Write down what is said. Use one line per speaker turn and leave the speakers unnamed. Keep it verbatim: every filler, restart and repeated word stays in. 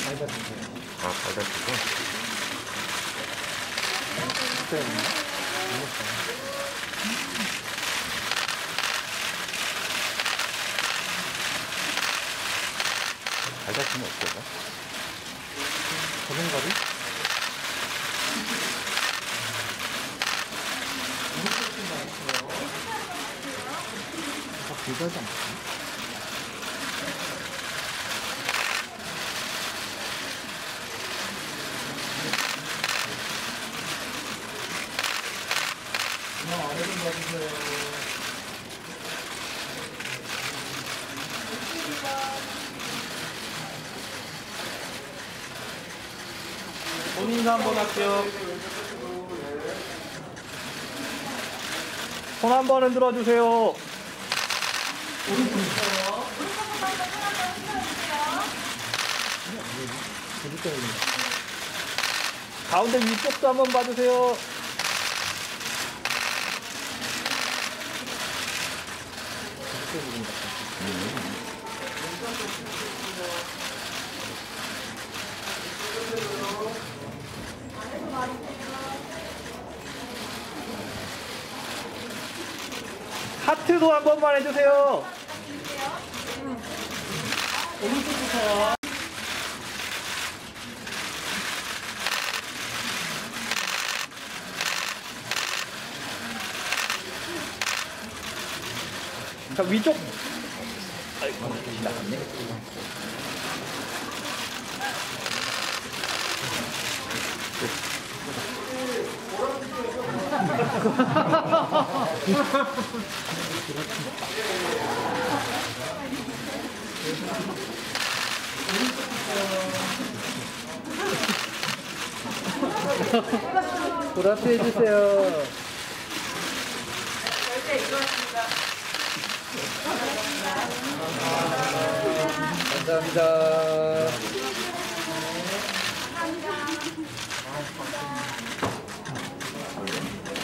아, 달달치고. 달달치면 어때요?
저번가리? 아, 불가지 않나? 그냥 아래 좀 봐주세요.
본인도 한번 할게요. 손 한 번 흔들어 주세요. 가운데 위쪽도 한번 봐주세요. 하트도 한 번만 해주세요. 오른쪽부터요. 자, 위쪽. 아이고, 나갔네. 보라트 해주세요.
절대 이거였습니다.
감사합니다.